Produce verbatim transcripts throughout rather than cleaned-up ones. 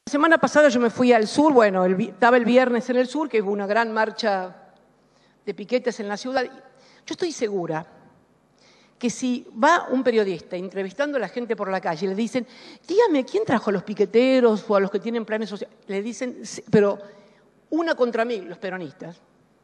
La semana pasada yo me fui al sur, bueno, el, estaba el viernes en el sur, que hubo una gran marcha de piquetes en la ciudad. Yo estoy segura que si va un periodista entrevistando a la gente por la calle y le dicen, dígame, ¿quién trajo a los piqueteros o a los que tienen planes sociales? Le dicen, pero una contra mí, los peronistas.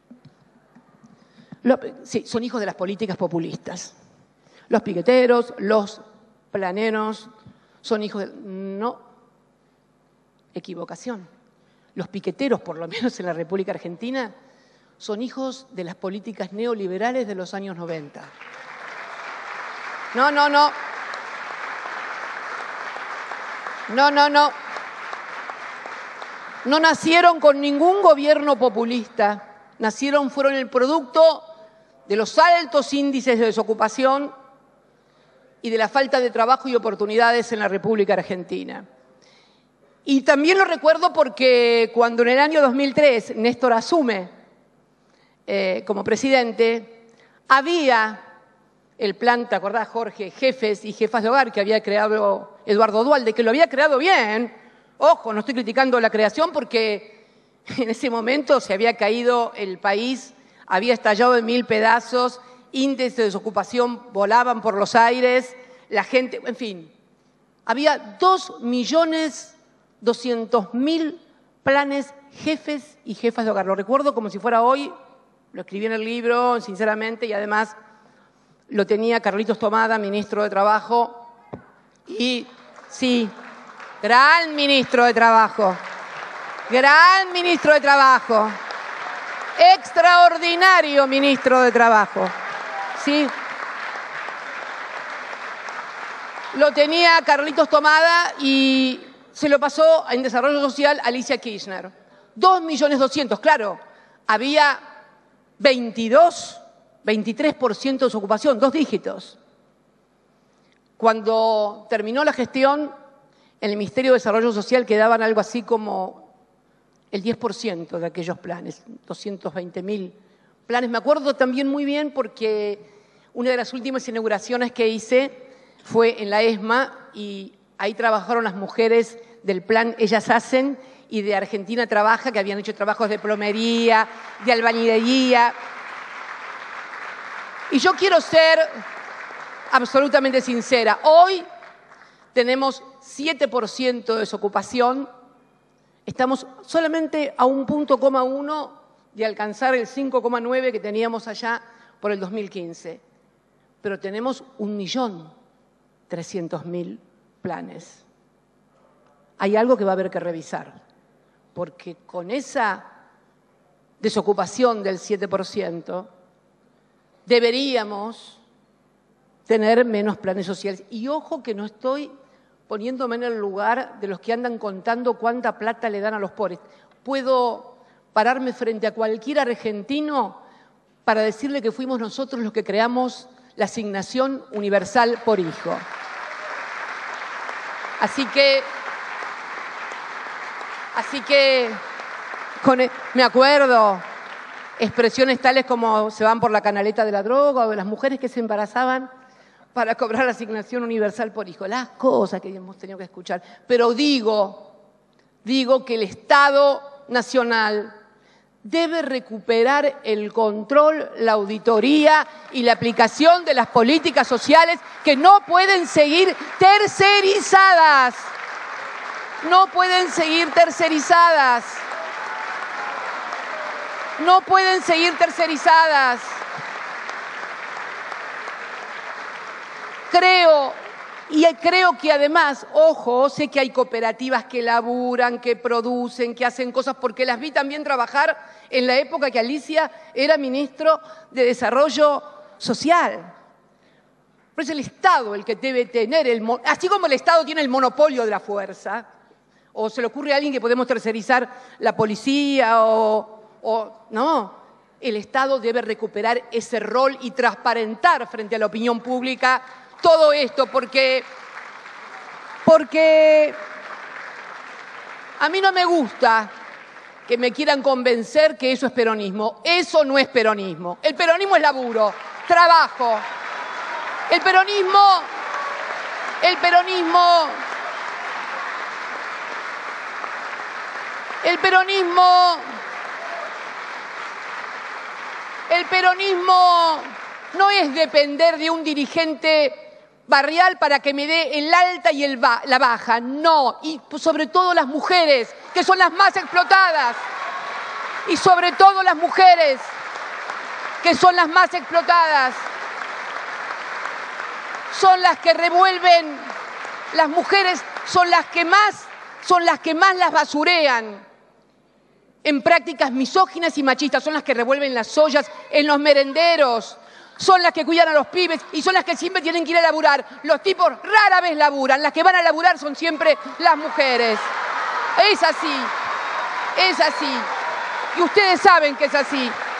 Los, sí, son hijos de las políticas populistas. Los piqueteros, los planeros, son hijos de... No. Equivocación. Los piqueteros, por lo menos en la República Argentina, son hijos de las políticas neoliberales de los años noventa. No, no, no. No, no, no. No nacieron con ningún gobierno populista. Nacieron, fueron el producto de los altos índices de desocupación y de la falta de trabajo y oportunidades en la República Argentina. Y también lo recuerdo porque cuando en el año dos mil tres Néstor asume eh, como presidente, había el plan, ¿te acordás, Jorge? Jefes y jefas de hogar que había creado Eduardo Duhalde, que lo había creado bien. Ojo, no estoy criticando la creación porque en ese momento se había caído el país, había estallado en mil pedazos, índices de desocupación volaban por los aires, la gente, en fin, había dos millones doscientos mil planes jefes y jefas de hogar. Lo recuerdo como si fuera hoy, lo escribí en el libro, sinceramente, y además lo tenía Carlitos Tomada, ministro de Trabajo, y sí, gran ministro de Trabajo, gran ministro de Trabajo, extraordinario ministro de Trabajo, sí. Lo tenía Carlitos Tomada y se lo pasó en Desarrollo Social a Alicia Kirchner. dos millones doscientos, claro, había veintidós, veintitrés por ciento de desocupación, dos dígitos. Cuando terminó la gestión, en el Ministerio de Desarrollo Social quedaban algo así como el diez por ciento de aquellos planes, doscientos veinte mil planes. Me acuerdo también muy bien porque una de las últimas inauguraciones que hice fue en la ESMA y ahí trabajaron las mujeres del plan Ellas Hacen y de Argentina Trabaja, que habían hecho trabajos de plomería, de albañilería. Y yo quiero ser absolutamente sincera. Hoy tenemos siete por ciento de desocupación. Estamos solamente a un punto coma uno de alcanzar el cinco coma nueve que teníamos allá por el dos mil quince. Pero tenemos un millón trescientos mil planes. Hay algo que va a haber que revisar, porque con esa desocupación del siete por ciento deberíamos tener menos planes sociales. Y ojo que no estoy poniéndome en el lugar de los que andan contando cuánta plata le dan a los pobres. Puedo pararme frente a cualquier argentino para decirle que fuimos nosotros los que creamos la asignación universal por hijo. Así que, así que con, me acuerdo expresiones tales como se van por la canaleta de la droga o de las mujeres que se embarazaban para cobrar la asignación universal por hijo. Las cosas que hemos tenido que escuchar. Pero digo, digo que el Estado Nacional debe recuperar el control, la auditoría y la aplicación de las políticas sociales que no pueden seguir tercerizadas. No pueden seguir tercerizadas. No pueden seguir tercerizadas. Creo, y creo que además, ojo, sé que hay cooperativas que laburan, que producen, que hacen cosas, porque las vi también trabajar en la época que Alicia era ministro de Desarrollo Social. Pero es el Estado el que debe tener, el, así como el Estado tiene el monopolio de la fuerza, o se le ocurre a alguien que podemos tercerizar la policía, o, o no, el Estado debe recuperar ese rol y transparentar frente a la opinión pública todo esto, porque, porque a mí no me gusta que me quieran convencer que eso es peronismo. Eso no es peronismo. El peronismo es laburo, trabajo. El peronismo, el peronismo El peronismo, el peronismo no es depender de un dirigente barrial para que me dé el alta y el ba- la baja, no, y sobre todo las mujeres, que son las más explotadas, y sobre todo las mujeres, que son las más explotadas, son las que revuelven, las mujeres son las que más, son las que más las basurean en prácticas misóginas y machistas, son las que revuelven las ollas en los merenderos, son las que cuidan a los pibes y son las que siempre tienen que ir a laburar. Los tipos rara vez laburan, las que van a laburar son siempre las mujeres. Es así, es así. Y ustedes saben que es así.